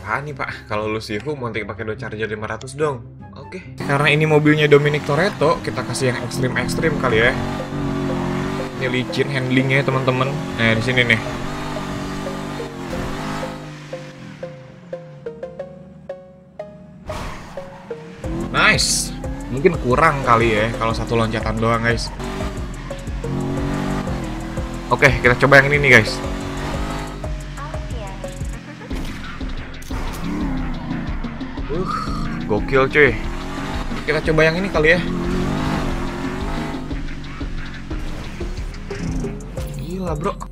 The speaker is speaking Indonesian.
apaan nih Pak? Kalau lu sifu monting pakai do charger 500 dong. Oke. Karena ini mobilnya Dominic Toretto, kita kasih yang ekstrim-ekstrim kali ya. Ini licin handlingnya teman-teman. Nah di sini nih. Nice. Mungkin kurang kali ya kalau satu loncatan doang guys. Oke, kita coba yang ini nih guys. Gokil cuy. Kita coba yang ini kali ya. Gila bro.